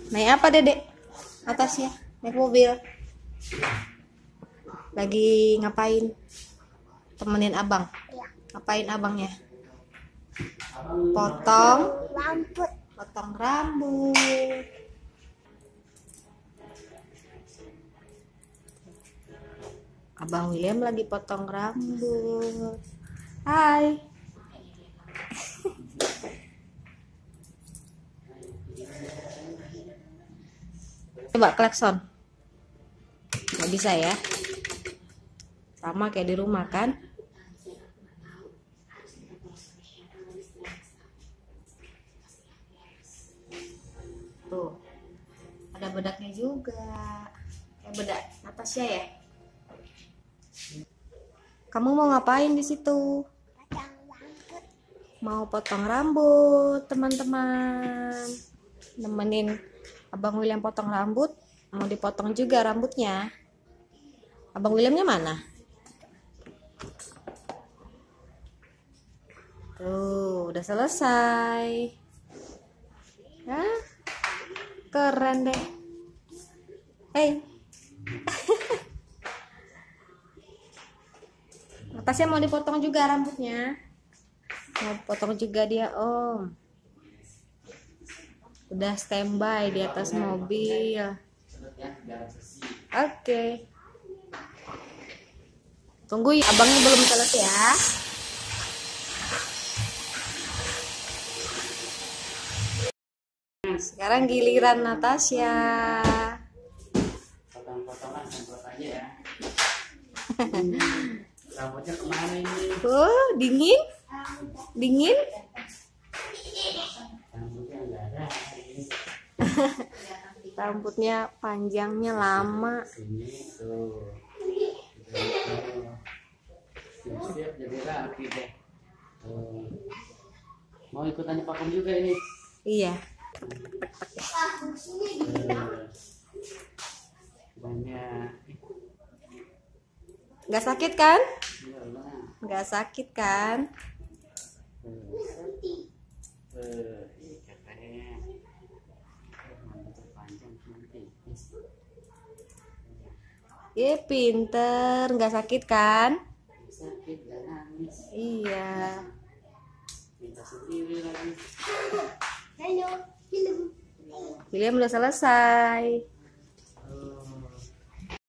Naik apa Dedek? Atasnya, naik mobil. Lagi ngapain? Temenin abang. Ngapain abangnya? Potong Rambut. potong rambut. Abang William lagi potong rambut. Hai. Coba klakson. Nggak bisa ya? Sama kayak di rumah kan? Tuh, ada bedaknya juga. Kayak bedak Natasha ya? Kamu mau ngapain di situ? Potong rambut. Mau potong rambut, teman-teman. Nemenin Abang William potong rambut. Mau dipotong juga rambutnya. Abang Williamnya mana? Tuh, udah selesai. Hah? Keren deh. Hey. Natasha mau dipotong juga rambutnya. Mau potong juga dia, Om. Udah standby di atas mobil. Oke. Tunggu ya, abangnya belum selesai ya. Sekarang giliran Natasha. Potong-potongan semprot aja ya. Rambutnya kemana ini? Dingin? Dingin? Rambutnya enggak ada. Rambutnya panjangnya lama. Sini tuh. Siap jadi rapi deh. Tuh. Mau ikutan pakai juga ini? Iya. Banyak. Nggak sakit kan? Iyalah. Nggak sakit kan? Katanya rambut panjang nanti. Pinter, nggak sakit kan? Sakit dan nangis. Iya. Minta sendiri lagi. Halo, film. William udah selesai.